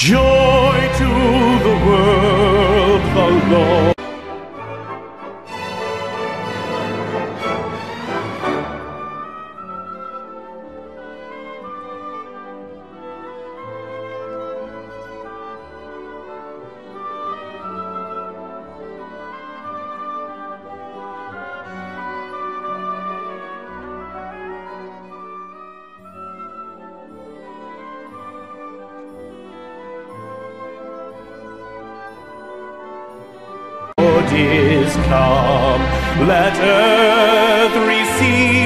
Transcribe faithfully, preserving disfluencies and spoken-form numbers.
Joy to the world, the Lord. Is come, let earth receive